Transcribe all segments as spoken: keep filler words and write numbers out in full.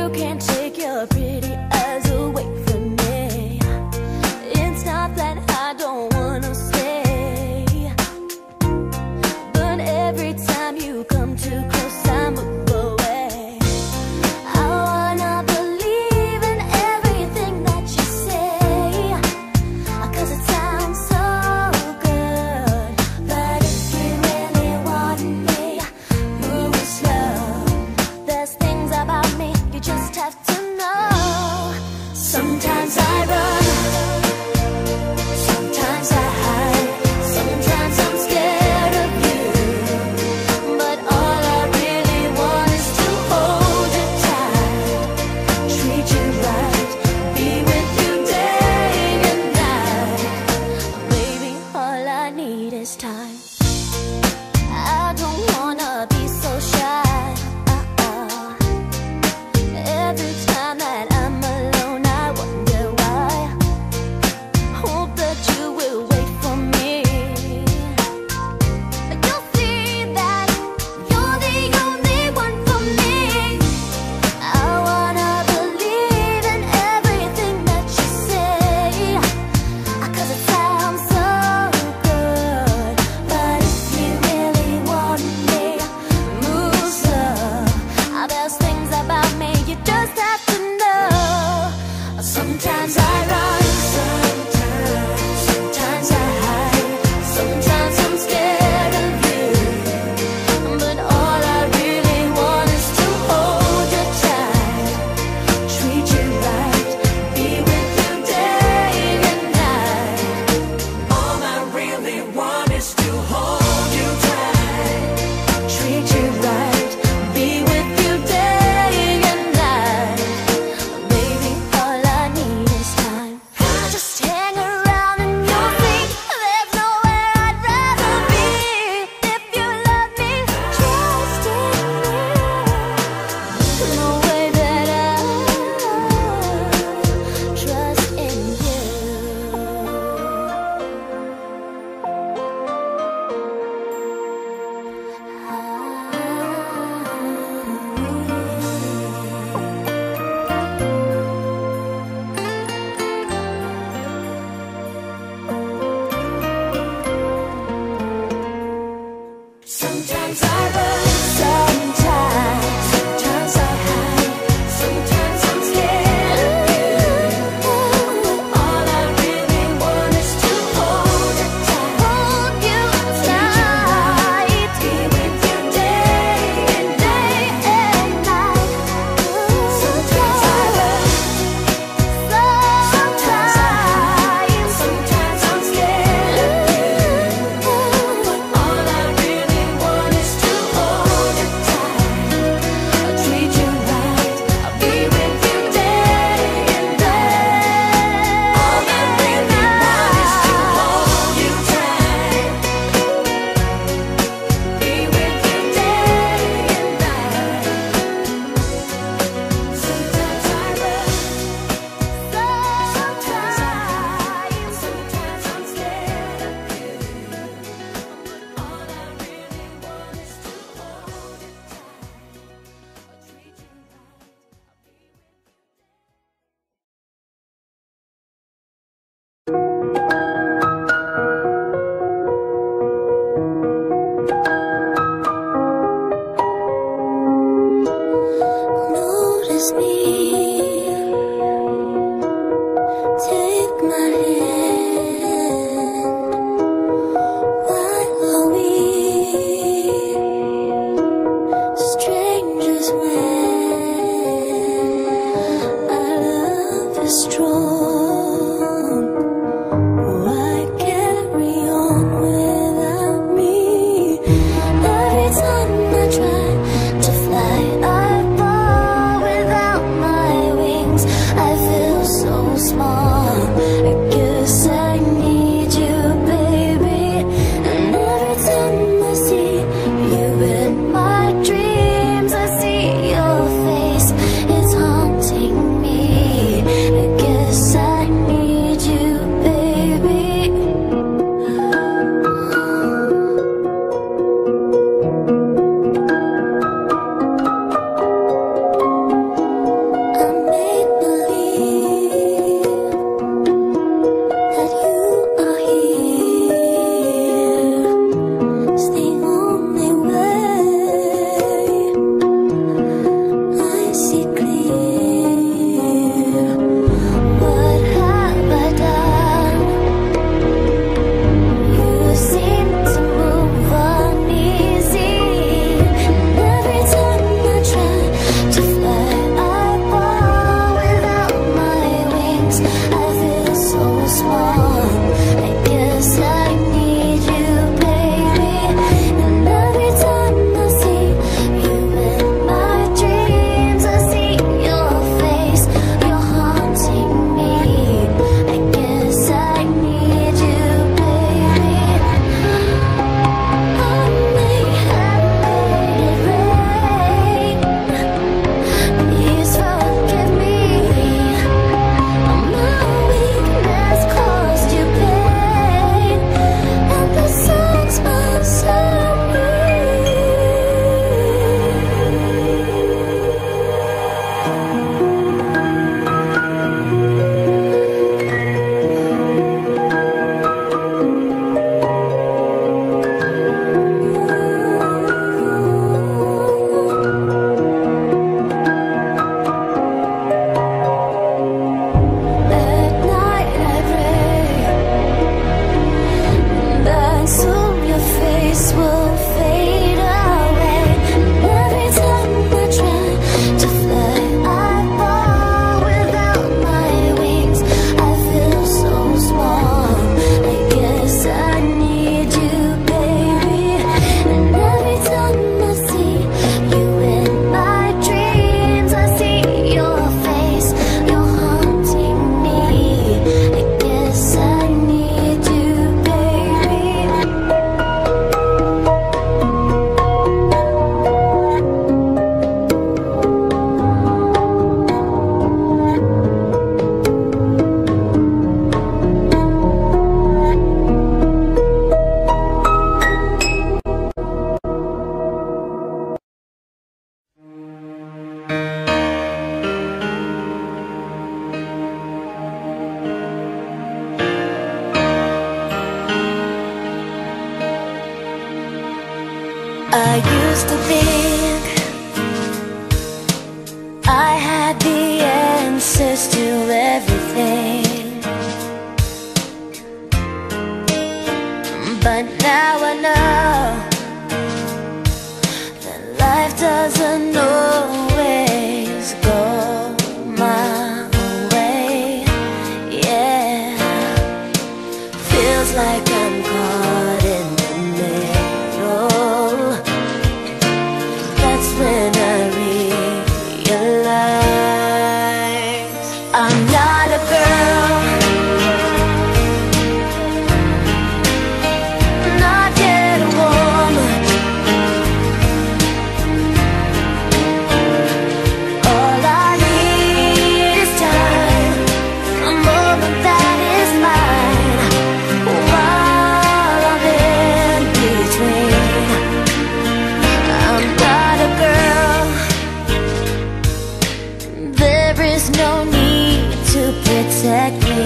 Every time I try to fly, I fall without my doesn't always go my way. Yeah, feels like I'm caught in the middle. That's when I realize I'm not a girl, not yet a woman. All I need is time, a moment that is mine, while I'm in between. I'm not a girl, there is no need to protect me.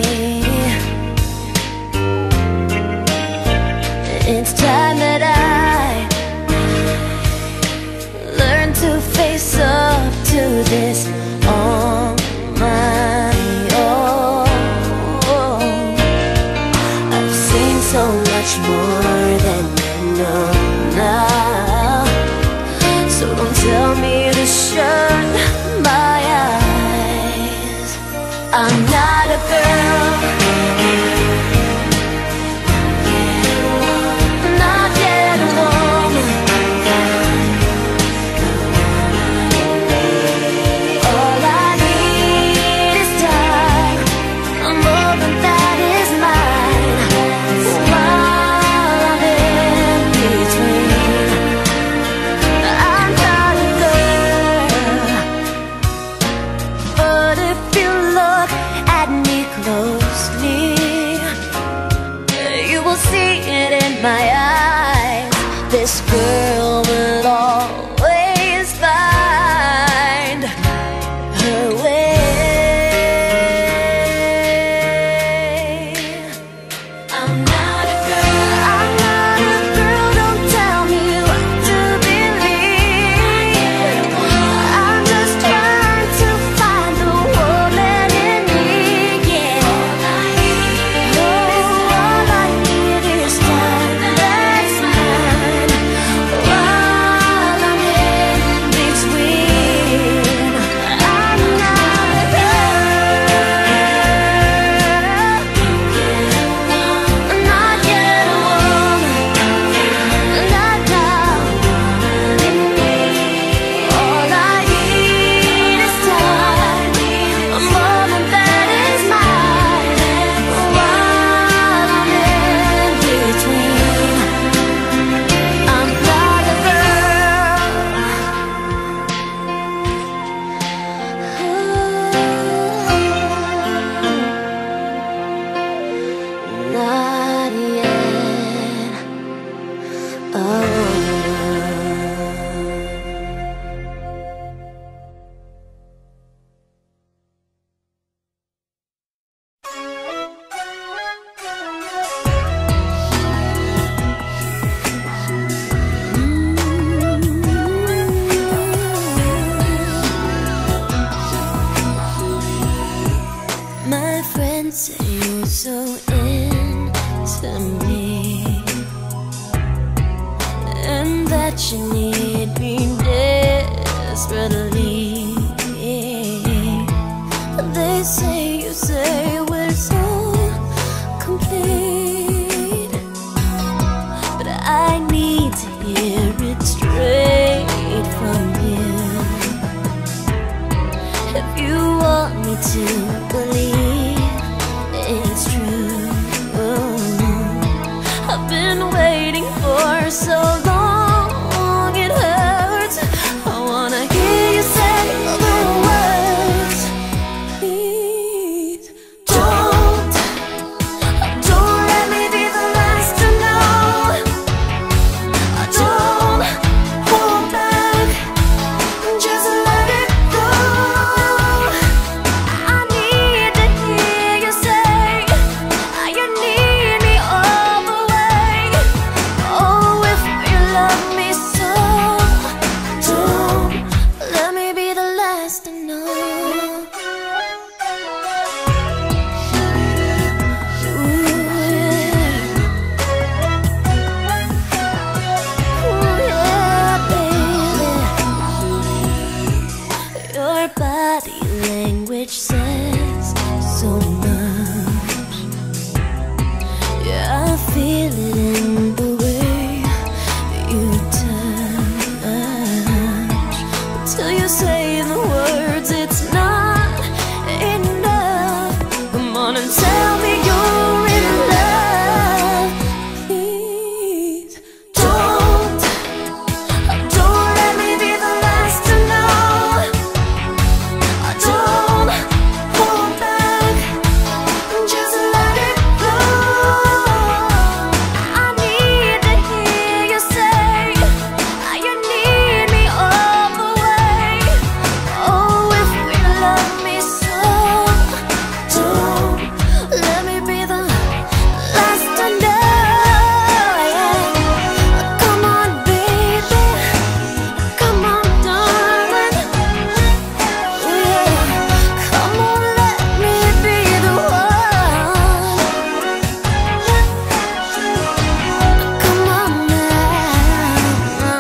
It's time that I learn to face up to this on my own. I've seen so much more than you know now, so don't tell me to shut my eyes. I'm not a girl, not yet a woman. All I need is time, a moment that is mine, while I'm in between. I'm not a girl, but if you look at me closely, you will see it in my eyes. This girl will always find her way. I'm not a girl, I'm not a girl, don't tell me what to believe. I'm just trying to find the woman in me, yeah. Oh, all I need is time, that's mine, while I'm in between. I'm not a girl, not yet a woman, not now. All I need is time, a moment that is mine, while I'm in between. I'm not a girl, not yet a woman. My friends say you're so into me, and that you need me desperately. They say you say we're so complete, but I need to hear it straight from you. If you want me to believe it's true, I've been waiting for so long, it hurts. I wanna hear you say the words. Please don't, don't let me be the last to know. Don't hold back, just let it go. I need till you say the words. It's not enough. Come on and tell me you're in love. Please don't, don't let me be the last to know. Don't hold back, just let it go. I need to hear you say you need me all the way. Oh, if you love me so, don't let me be the last to know. Come on, baby, come on, darling. Yeah, come on, let me be the one. Come on now.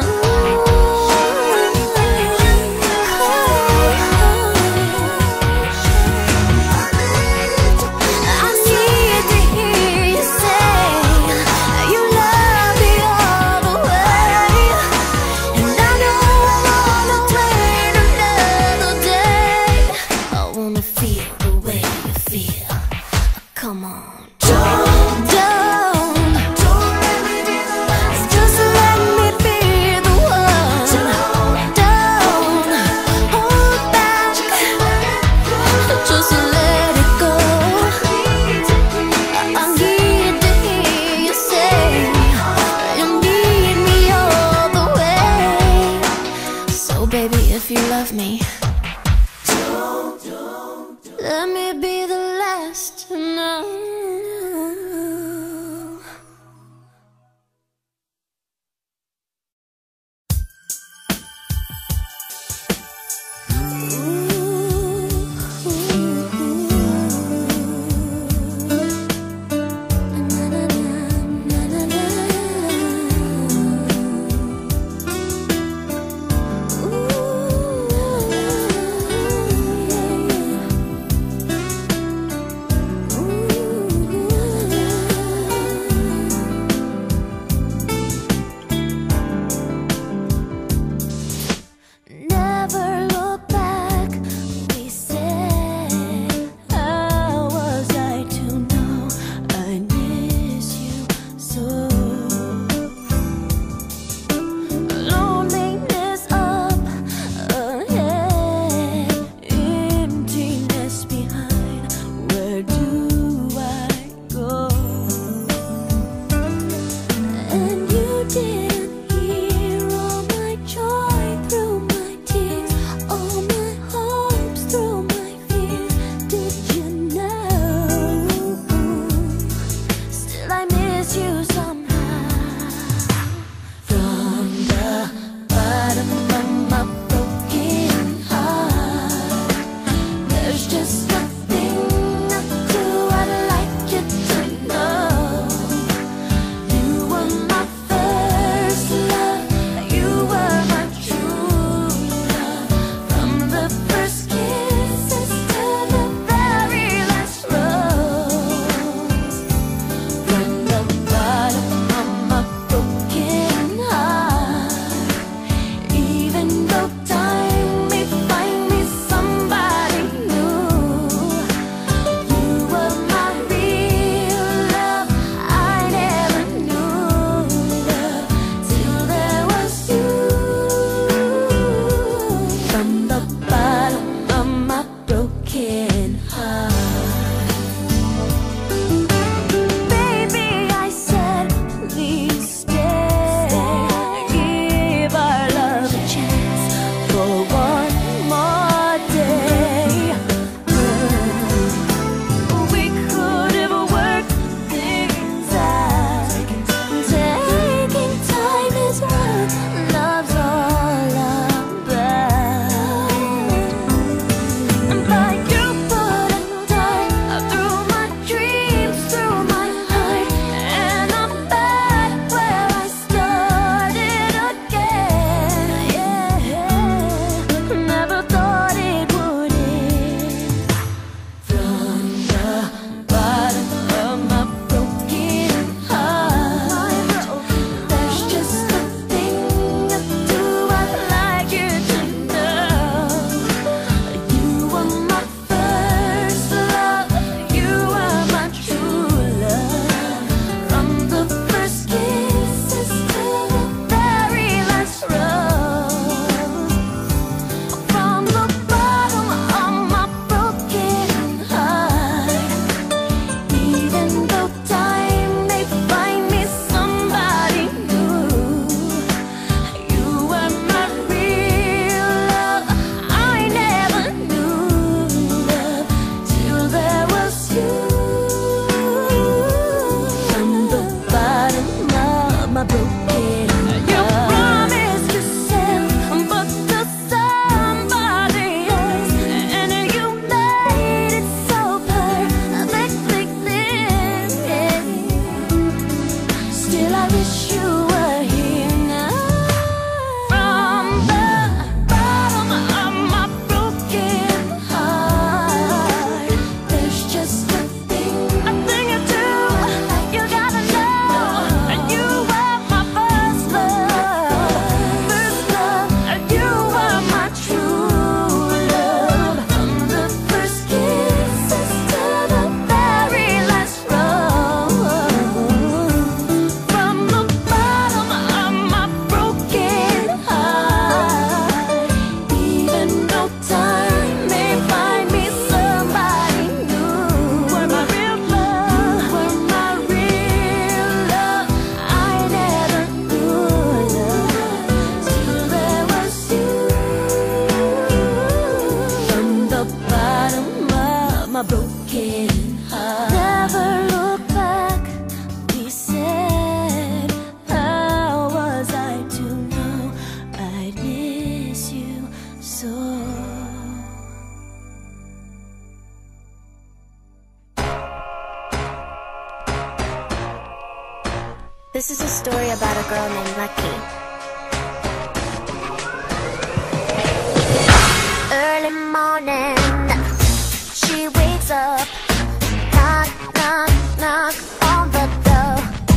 I need to hear you say you love me all the way. And I know I wanna wait another day. I wanna feel the way you feel. Come on. Don't, don't, don't let me be the last. Just let me be the one. Don't, don't hold back. Just let it go. I need to hear you say you need me all the way. So baby, if you love me, let me be the last to know. Never look back, we said. How was I to know I miss you so? Loneliness up ahead, emptiness behind. Where do I go? And you didn't hear all my joy through my tears, all my hopes through my fears. Did you know? Still I miss you somehow. From the bottom of my broken heart, there's just nothing, no clue I'd like you to know. You were my first love, you were my true love. From the first kisses to the very last rose. From the bottom of my broken heart, even though time may find me somebody new, you were my real love. I never knew love till there was you. From the bottom of my broken heart, baby, I said, please stay. Give our love a chance for one more day. We could have worked things out. Taking time is what love's all about. But you put a knife through my dreams, through my heart, and I'm back where I started again. Yeah, This is a story about a girl named Lucky. Early morning, she wakes up, knock, knock, knock on the door.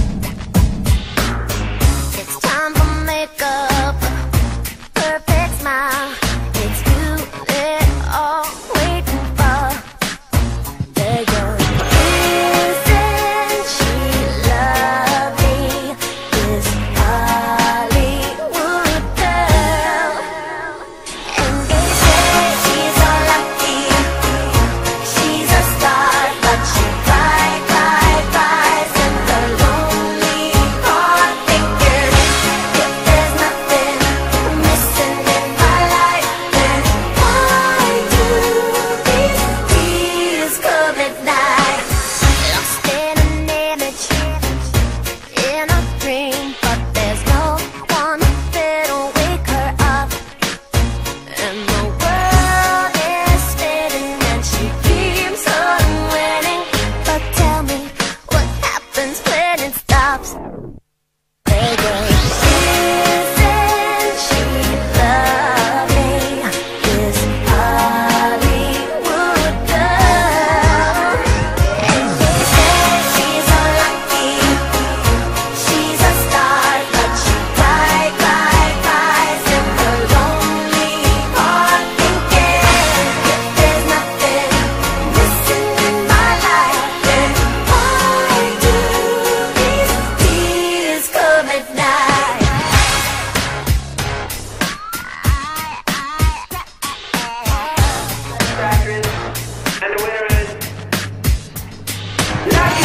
It's time for makeup, perfect smile. It's you they're all waiting for. There you go. Isn't she lovely, this Hollywood girl? And they say she's so lucky, she's a star, but she cry, cry, cries in the lonely heart, thinking if there's nothing missing in my life, then why do these tears come at night? Lost in an image, in a dream, but there's no one that'll wake her up. And the world is spinning and she keeps on winning. But tell me, what happens when it stops? There goes. Isn't she lovely, this Hollywood girl? And they say she's so lucky, she's a star, but she cry, cry, cries in her lonely heart, thinking if there's nothing missing in my life, then why do these tears come at night? And the winner is Lucky!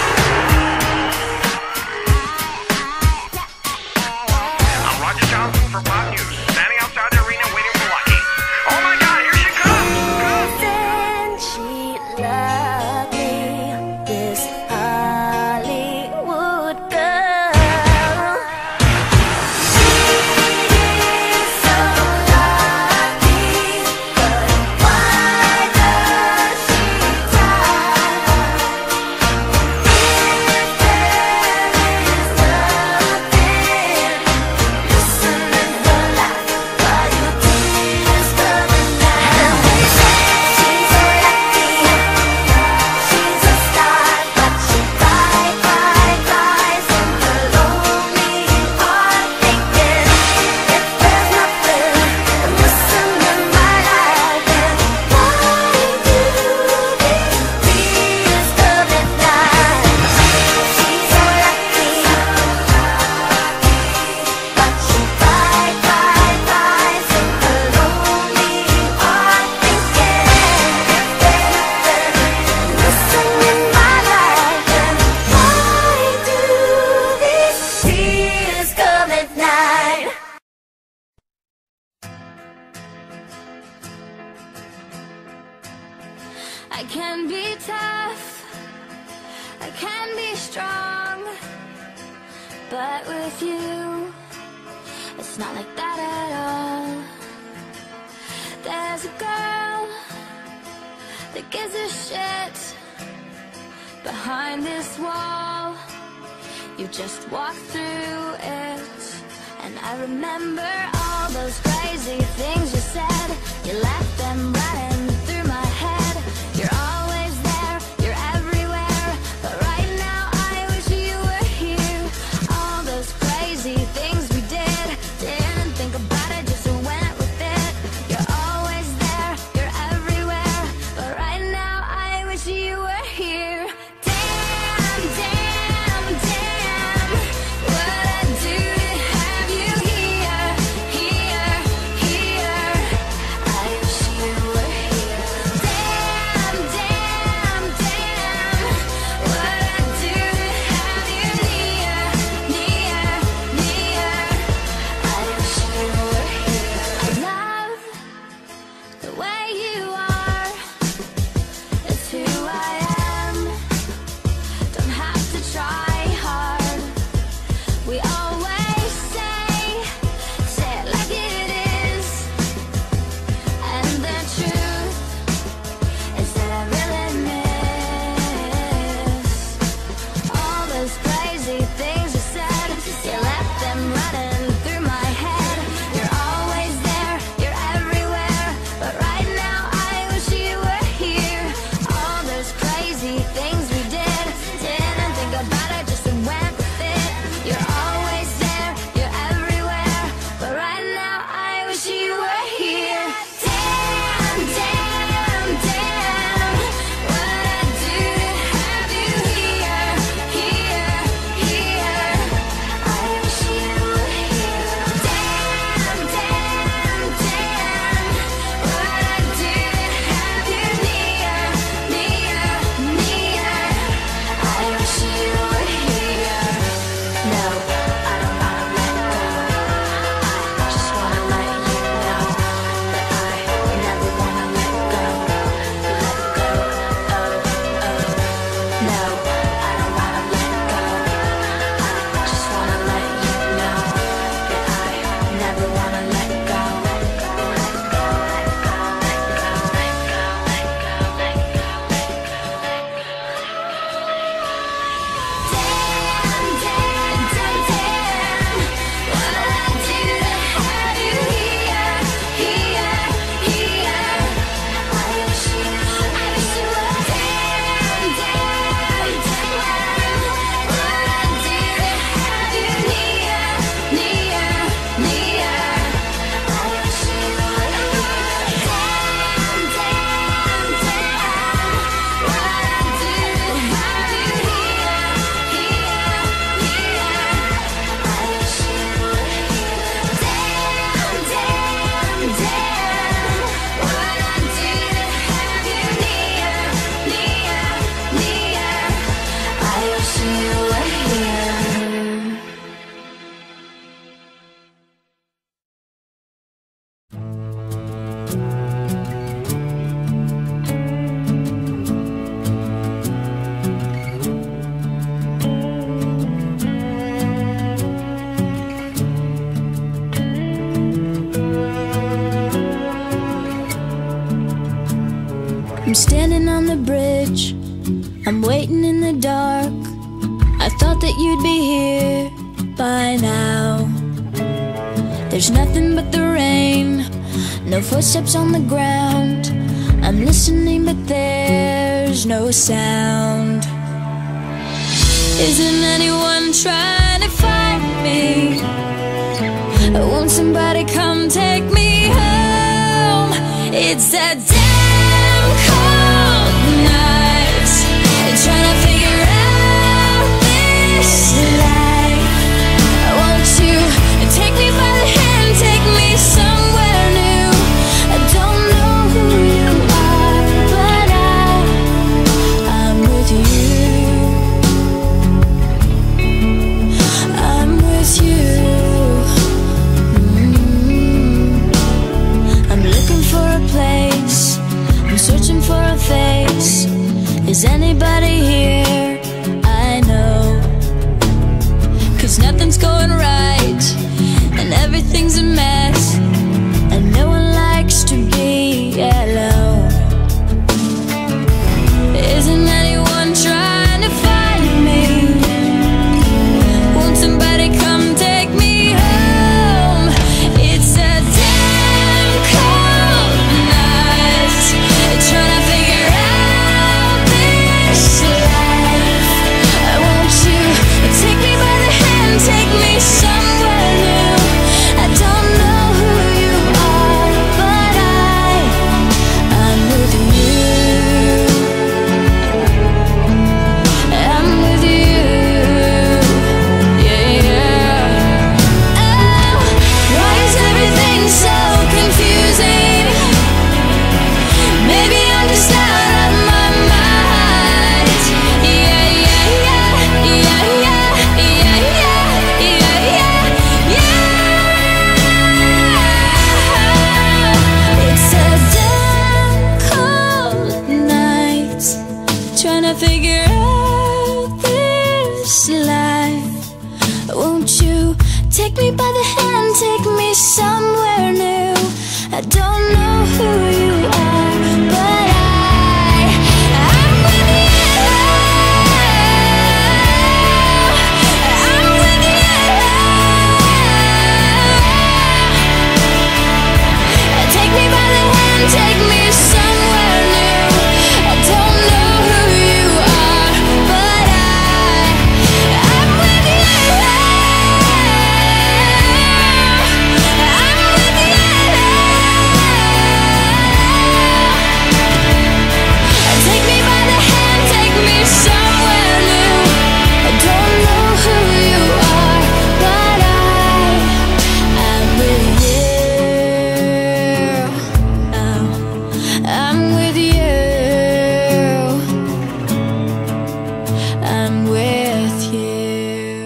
I'm Roger Johnson for Pop News, standing outside the arena waiting for Lucky. Oh my God, here she comes! Isn't she lovely, this Hollywood girl? She's so lucky, but why does she cry? If there is nothing missing in her life, why do tears come at night? They say she's so lucky, she's a star, but she cry, cry, cries in her lonely heart, thinking if there's nothing missing in my life, then why do these tears come at night? She's so lucky, but she cry, cry, cries in her lonely heart, thinking if there's nothing missing in my life, then why do these tears come at night? I can be tough, I can be strong, but with you, it's not like that at all. There's a girl that gives a shit behind this wall. You just walk through it, and I remember all those crazy things you said. You left them running through my head. You're always there, you're everywhere, but right now I wish you were here. All those crazy things we did, didn't think about it, just went with it. You're always there, you're everywhere, but right now I wish you were here. Damn, damn, damn, what I'd do to have you here, here, here. I'm standing on the bridge, I'm waiting in the dark. I thought that you'd be here by now. There's nothing but the rain, no footsteps on the ground. I'm listening but there's no sound. Isn't anyone trying to find me? Won't somebody come take me home? It's a damn cold night, trying to figure out this life. Won't you take me by the hand, take me somewhere new? I don't know who you are, but I, I'm with you. I'm with you. Mm-hmm. I'm looking for a place, I'm searching for a face. Is anybody here? I know. 'Cause nothing's going right, and everything's a mess, and no one likes to be alone. Isn't anyone trying to find me? Won't somebody come take me home? It's a damn cold night, trying to figure out this life. Won't you take me by the hand, take me somewhere new? I don't know who you are, but I, I'm with you. I'm with you. Yeah, yeah. Oh, why is everything so confusing? Maybe I'm just out of my mind. Yeah, yeah, yeah, yeah, yeah, yeah, yeah, yeah, yeah. It's a damn cold night, trying to figure out this life. Won't you take me by the hand, take me somewhere new? I don't know who you are, but I, I'm with you. I'm with you. Take me by the hand, take me somewhere new. I don't know who you are, but I, I'm with you. I'm with you. Take me by the hand, take me somewhere new. I don't know who you are, but I, I'm with you. Oh, I'm with you. I'm with you.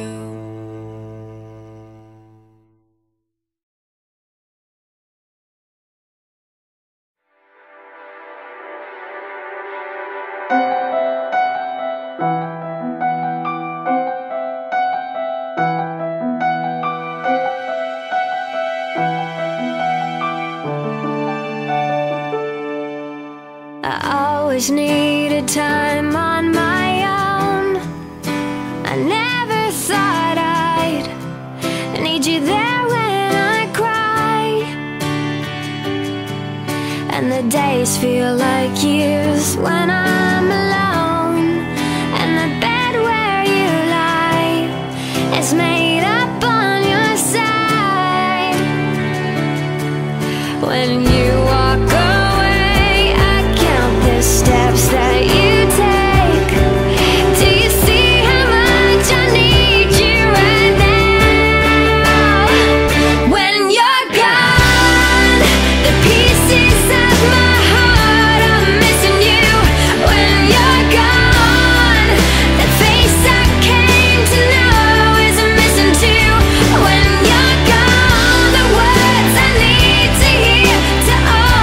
I always needed time on my own. I never thought I'd need you there when I cry, and the days feel like years when I'm alone, and the bed where you lie is made up on your side. When you walk away, I count the steps that you take. Do you see how much I need you right now? When you're gone, the pieces of my heart are missing you. When you're gone, the face I came to know is missing too. When you're gone, the words I need to hear to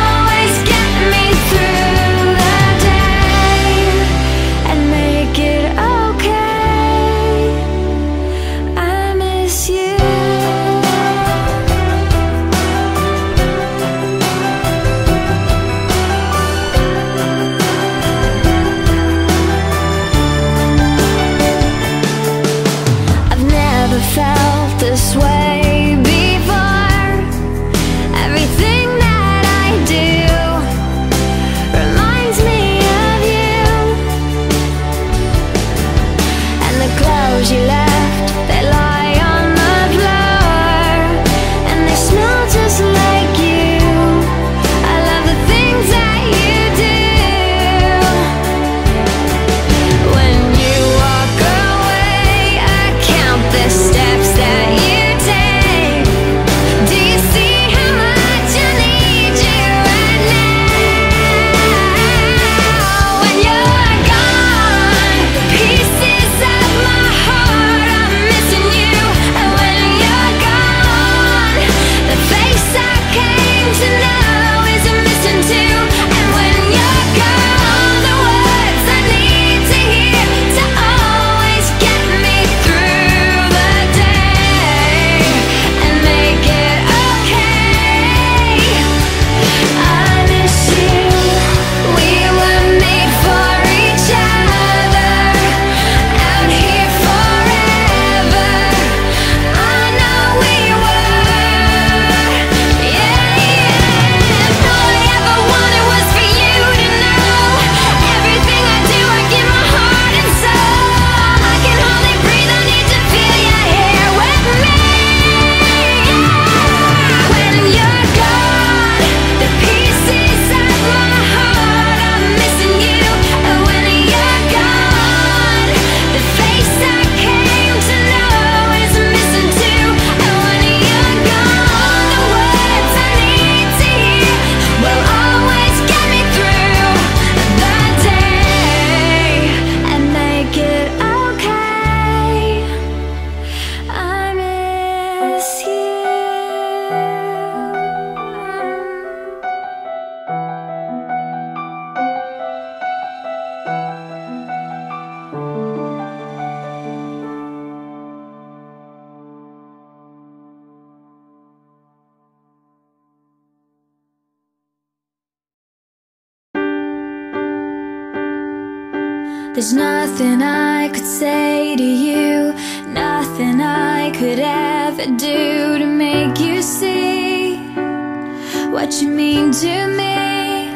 There's nothing I could say to you, nothing I could ever do to make you see what you mean to me.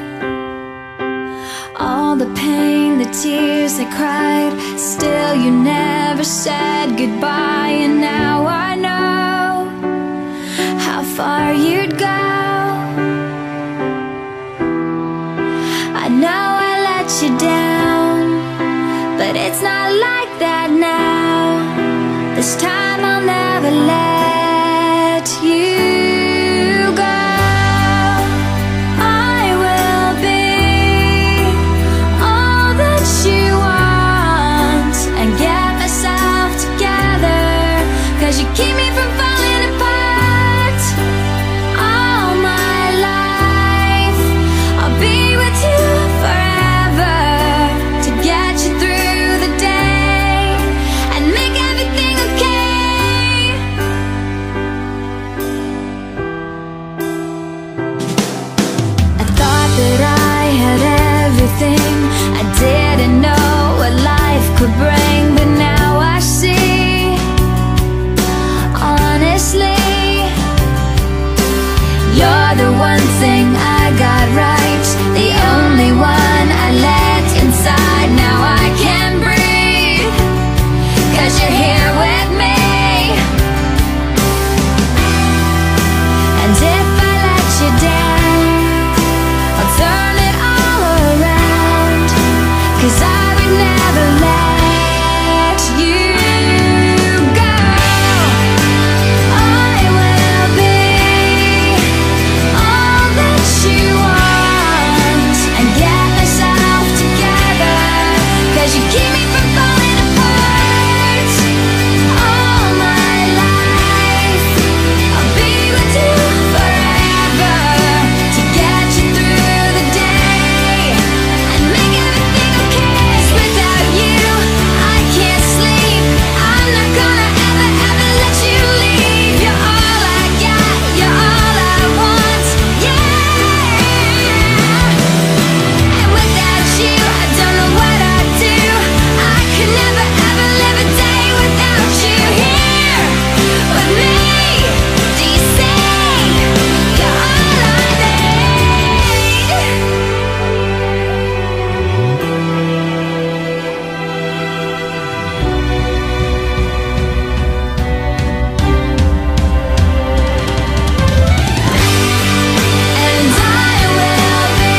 All the pain, the tears I cried, still you never said goodbye. And now I know how far you'd go. I know I let you down, but it's not like that now. This time I'll never let you go. I will be all that you want and get myself together, 'cause you keep me from falling apart. All my life I'll be with you forever, to get you through the day and make everything okay. I thought that I had everything, I didn't know what life could bring, but now I see, honestly, you're the one thing I got right, the only one I let inside. Now I can breathe, 'cause you're here with me. And if I let you down, I'll turn it all around, 'cause I would never let you go. I will be all that you want and get myself together, 'cause you keep me from falling apart. All my life I'll be with you forever, to get you through the day and make everything okay. 'Cause without you I can't sleep, I'm not gonna ever, ever let you leave. You're all I got, you're all I want, yeah. And without you I don't know what I'd do. I could never, ever live a day without you here with me. Do you say you're all I need? And I will be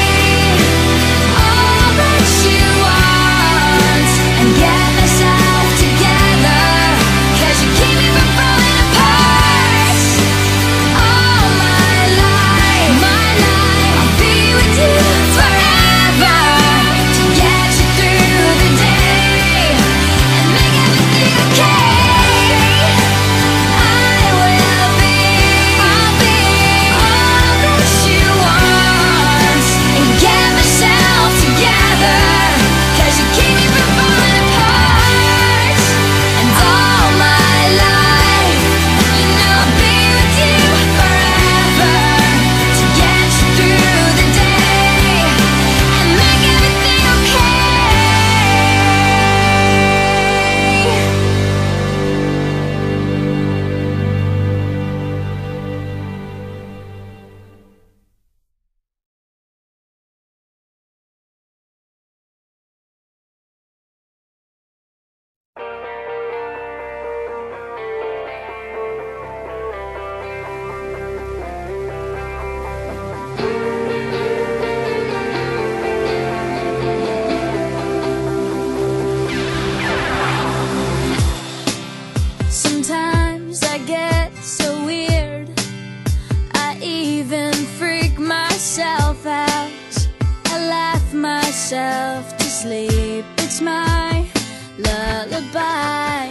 all that you want and get myself together, 'cause you keep me from falling apart. All my life, my life I'll be with you forever, to get you through the day and make everything okay. I will be, I'll be all that you want and get myself together, 'cause you keep me from falling apart. And all my life, you know I'll be with you forever, to get you through the day and make everything okay. Sometimes I get so weird, I even freak myself out. I laugh myself to sleep, it's my lullaby.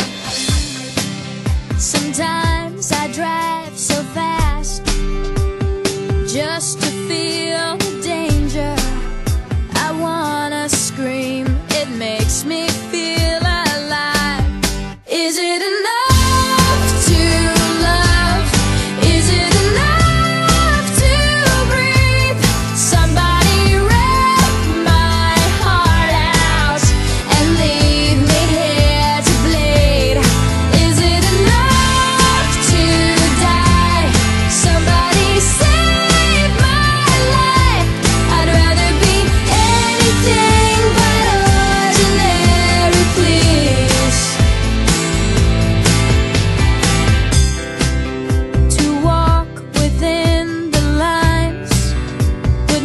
Sometimes I drive so fast just to feel the danger. I wanna scream, it makes me feel alive. Is it enough to love? Is it enough to breathe? Somebody rip my heart out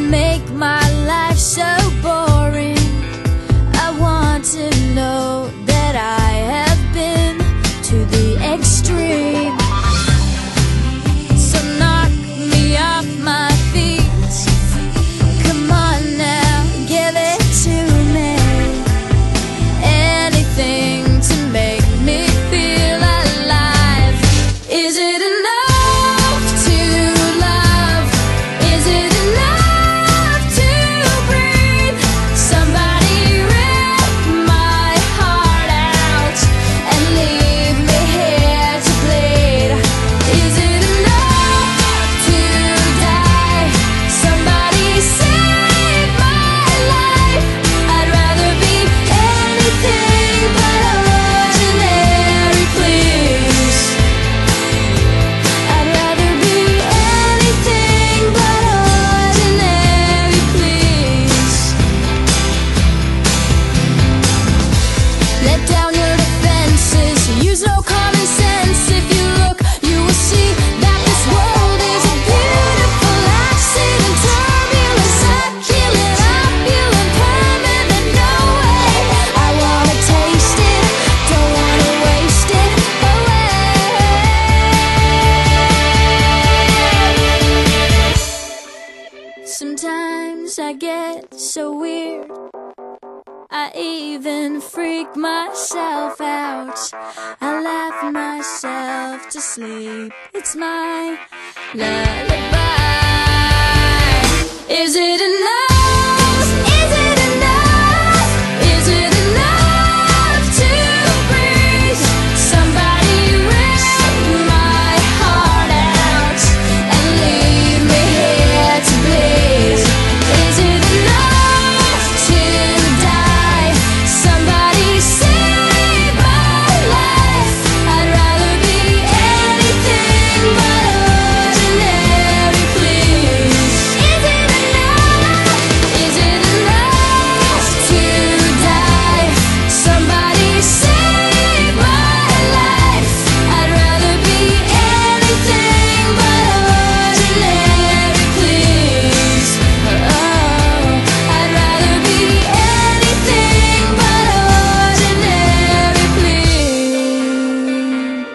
make my life so boring. I want to know that I have been to the extreme. So knock me off my feet. Come on now, give it to me. Anything to make me feel alive. Is it enough to love? Is it enough to breathe? Somebody rip my heart out and leave me here to bleed. Is it enough to die? Somebody save my life. I'd rather be anything but ordinary, please. I'd rather be anything but ordinary, please. Let down your defenses, use no common sense. If you look, you will see that this world is a beautiful accident. Turbulence, succulent, opulent, permanent, no way. I wanna taste it, don't wanna waste it away. Sometimes I get so weird, I even freak myself out. I laugh myself to sleep. It's my lullaby. Is it enough? Is it enough? Is it enough to breathe? Somebody rip my heart out and leave me here to bleed. Is it enough to die? Somebody save my life. I'd rather be anything but ordinary, please. Is it enough? Is it enough to die? Somebody save my life. I'd rather be anything but ordinary, please. Oh, I'd rather be anything but ordinary, please.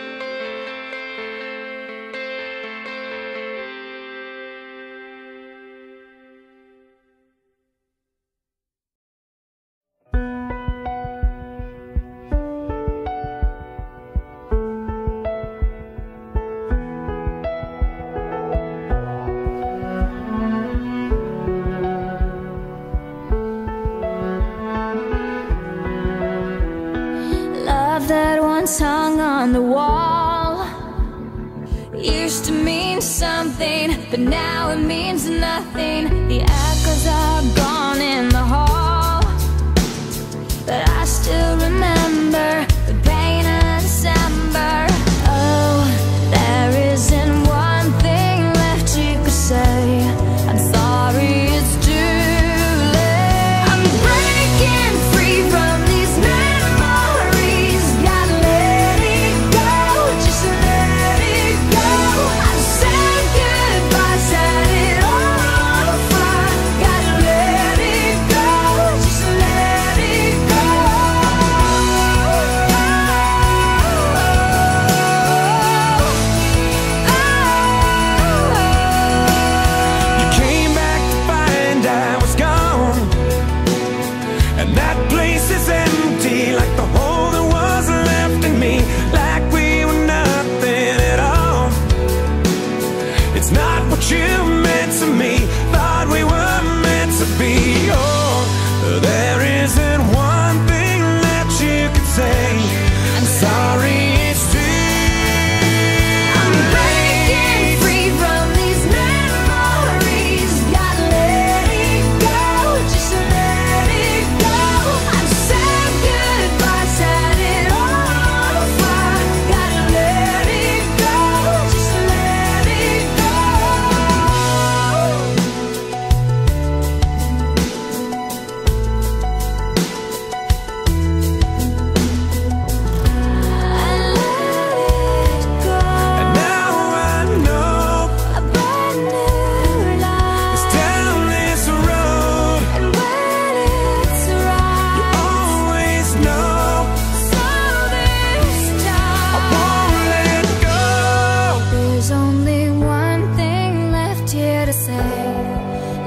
Love that once hung on the wall used to mean something, but now it means nothing. The echoes are gone in the hall, but I still remember the pain of December. Oh, there isn't one thing left you could say. I'm sorry, it's too late. I'm breaking free from these memories. Gotta let it go, just let it go. I said goodbye, set it all on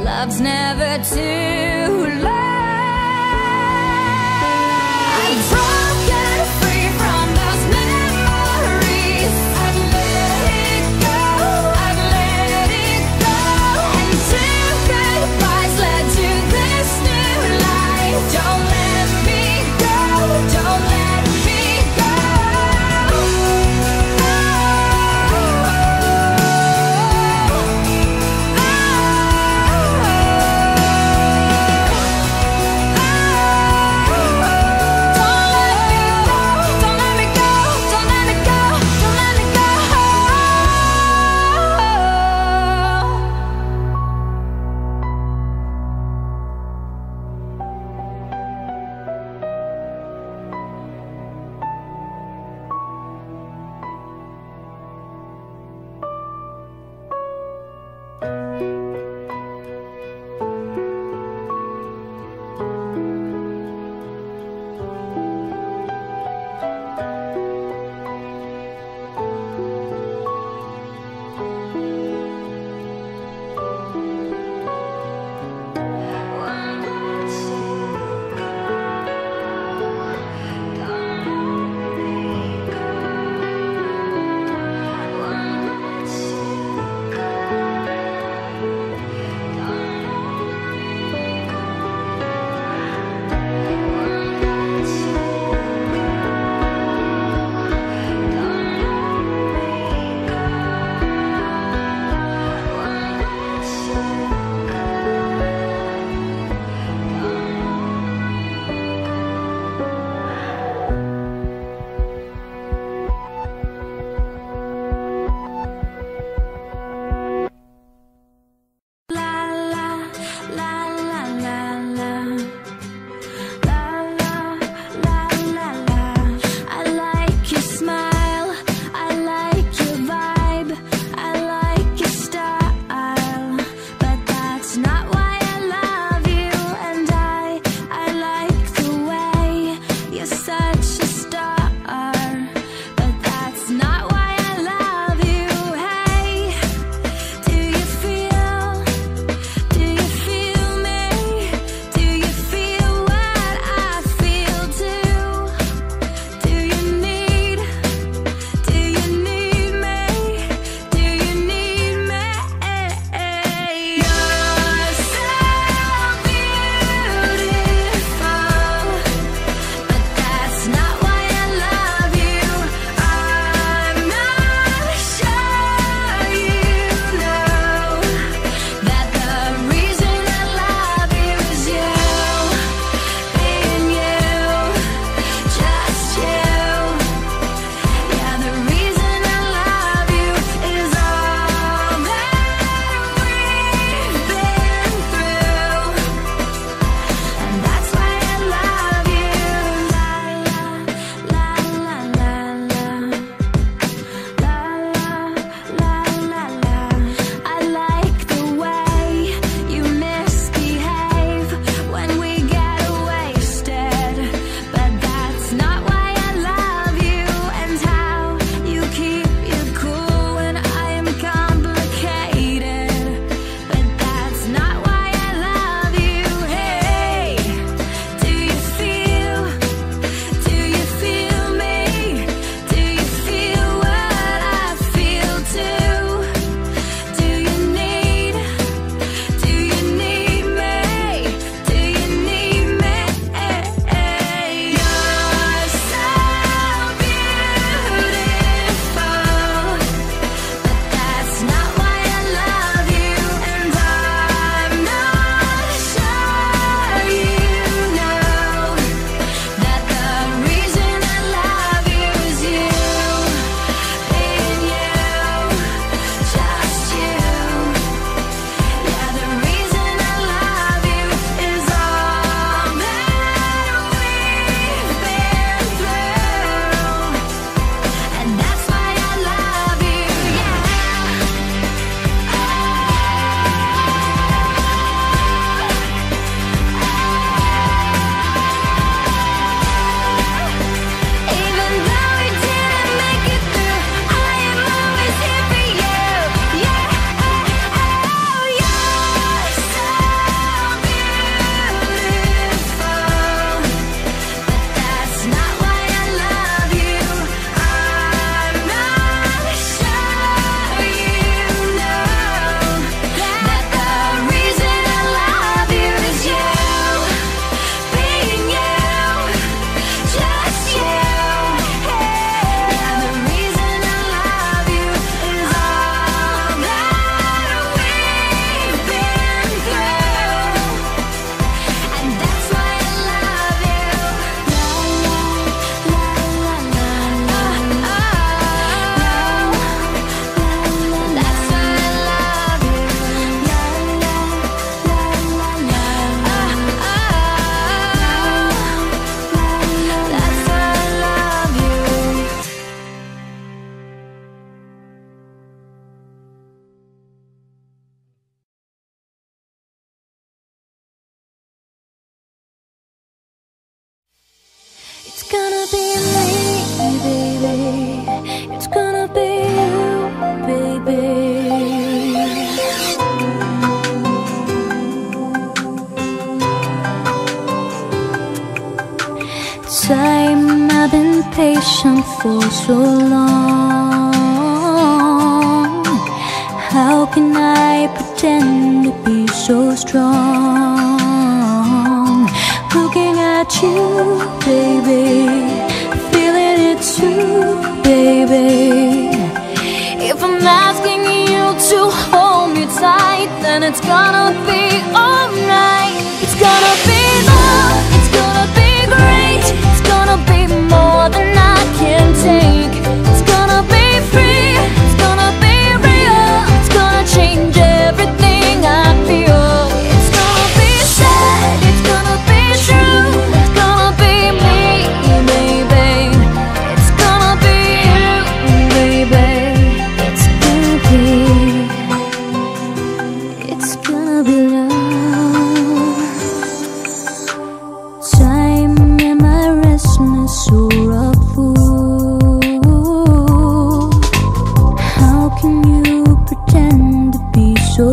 love's never too late. I'm broken free from those memories. I'd let it go, I'd let it go. And two goodbyes led to this new life. Don't let me go, don't let me go. patient for so long? How can I pretend to be so strong? Looking at you, baby, feeling it too, baby. If I'm asking you to hold me tight, then it's gonna be alright. It's gonna be love, it's gonna be great. It's gonna be more than I can take. It's gonna be free, it's gonna be real. It's gonna change everything I feel. It's gonna be sad, it's gonna be true. It's gonna be me, baby. It's gonna be you, baby. It's gonna be, it's gonna be love. Time and my restlessness so rough fool. How can you pretend to be so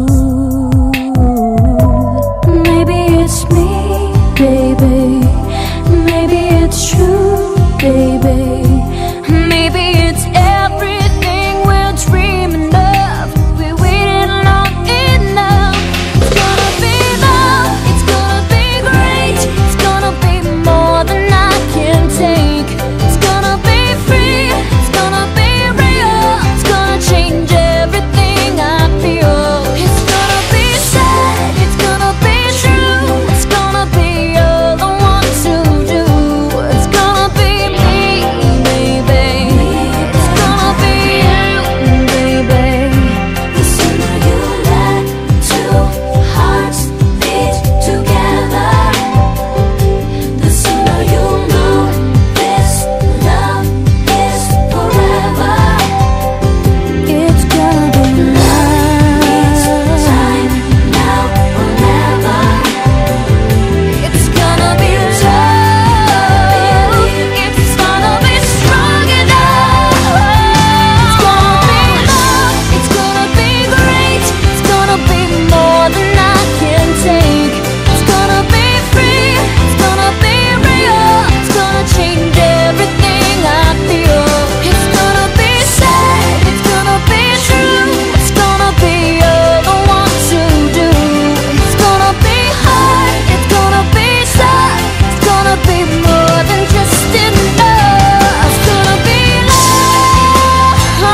cruel? Maybe it's me, baby. Maybe it's true, baby. Maybe it's everything we're dreaming of. We waited long enough. It's gonna be love, it's gonna be great. It's gonna be more than I can take. It's gonna be free, it's gonna be real. It's gonna change everything I feel. It's gonna be sad, it's gonna be true. It's gonna be all I want to do. It's gonna be me, baby. It's gonna be you, baby. The sooner you let two hearts beat together, the sooner you know this love is forever. It's gonna be love. It's time now or never. It's gonna be love. It's gonna be strong enough. It's gonna be love. It's gonna be great. It's gonna be more than I can take. It's gonna be free. It's gonna be real. It's gonna change everything I feel. It's gonna be sad. It's gonna be true. It's gonna be all I want to do. It's gonna be hard. It's gonna be sad. It's gonna be more than just enough. It's gonna be love. Oh,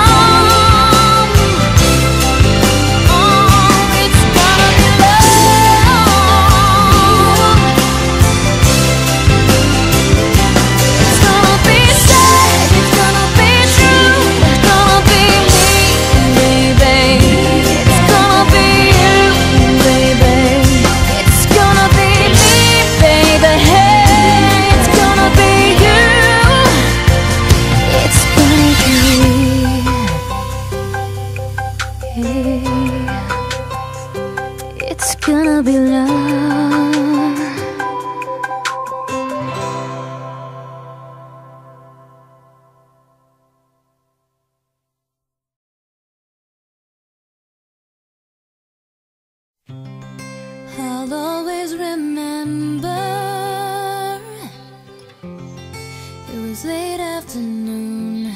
it's gonna be love. It's gonna be sad. It's gonna be true. It's gonna be me, baby. It's gonna be you, baby. It's gonna be me, baby. Hey, it's gonna be you. It's gonna be, hey, it's gonna be love. I'll always remember it was late afternoon.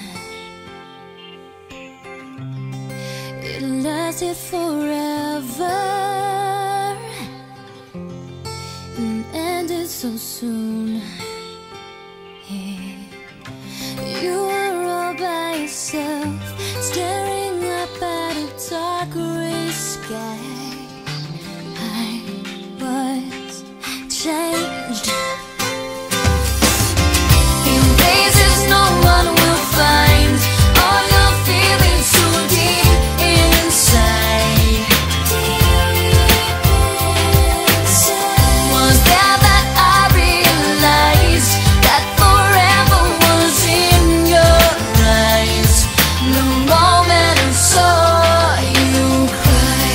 It lasted forever and ended so soon. Yeah. You were all by yourself, staring up at a dark gray sky. I was changed in places no one will find. All your feelings so deep inside. Was there that I realized that forever was in your eyes? The moment I saw you cry.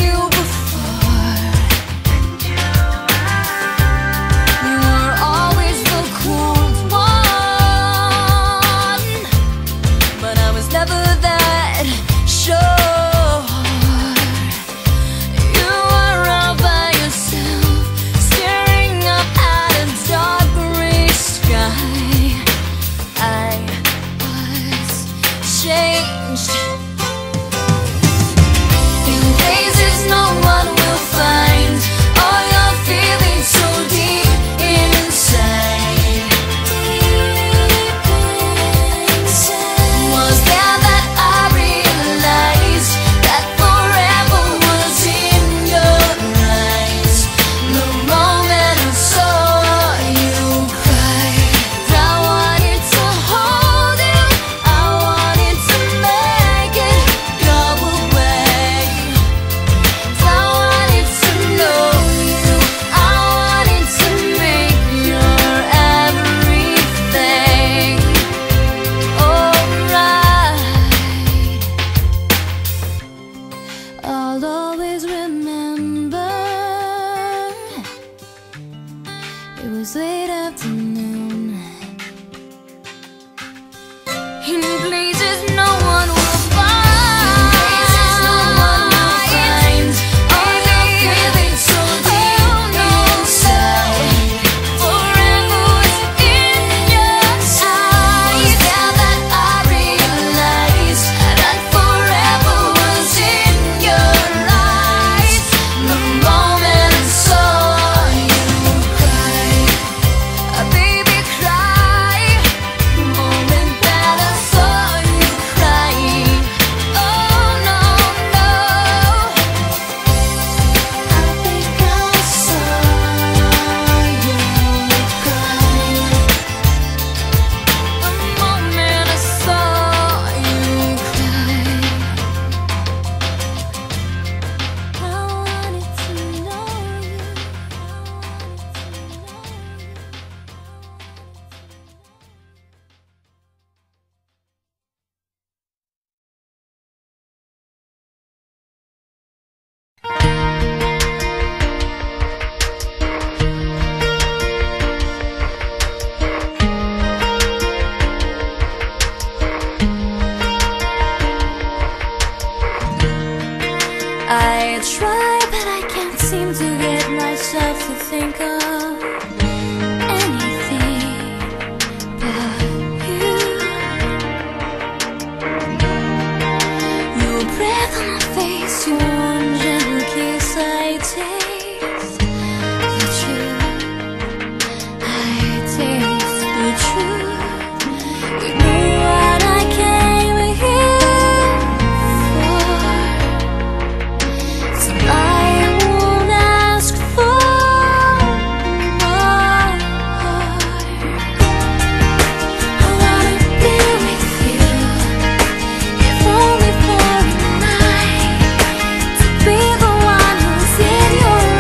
You were always I'll always remember. It was late afternoon in places no one will find. All the feelings so deep inside, forever was in your eyes. Now that I realize that forever was in your eyes. The moment I saw you cry, a baby cry. The moment that I saw you cry, oh no, no. I think I saw you cry. The moment I saw you cry, I wanted to know you. I try, but I can't seem to get myself to think of anything but you. Your breath on my face, your warm, gentle kiss, I taste the truth. I taste the truth. You know what I came here for. So I won't ask for more. I wanna be with you, if only for a night, to be the one who's in your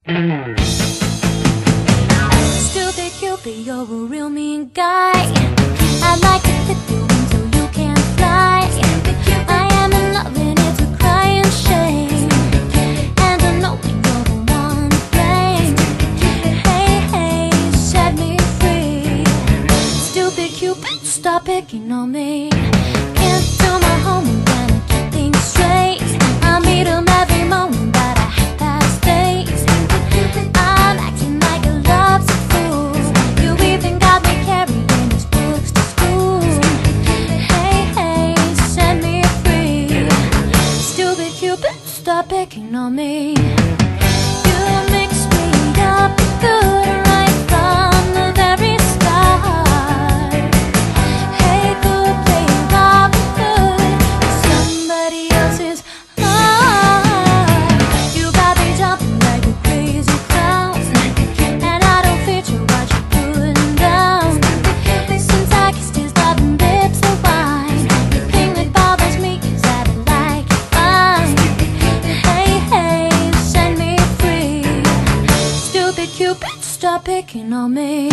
Stupid Cupid, you're a real mean guy. I'd like to clip you until you can't fly. I am in love and it's a crying shame, and I know you're the one to blame. Hey, hey, set me free. Stupid Cupid, stop picking on me. Can't do my homework and I keep things straight. I meet him every morning but I half past eight. I'm acting like a lovesick fool. You even got me carrying his books to school. Hey, hey, set me free. Stupid Cupid, stop picking on me. You mix me up good right from the very start. Hey, good play Robin Hood, somebody else's heart. You got me jumping like a crazy clown, and I don't feature what you're putting down. Since I kissed his loving lips of wine, the thing that bothers me is that I like it fine. Hey, hey, set me free. Stupid Cupid, stop picking on me.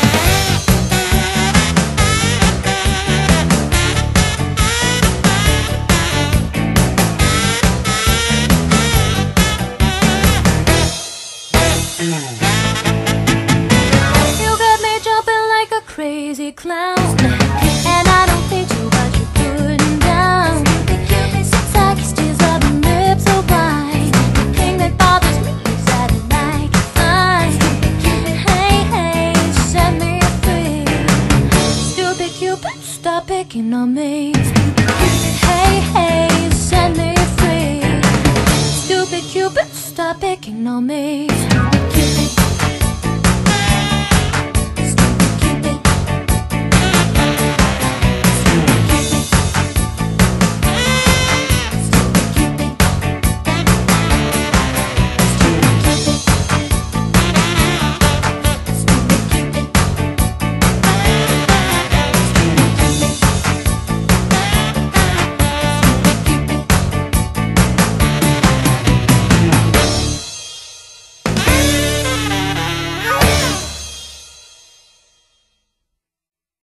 You got me jumping like a crazy clown, and I don't feature what you're putting down. Since I kissed his loving lips of wine, the thing that bothers me is that I like it fine. Hey, hey, set me free. Stupid Cupid, stop picking on me. Hey, hey, set me free. Stupid Cupid, stop picking on me.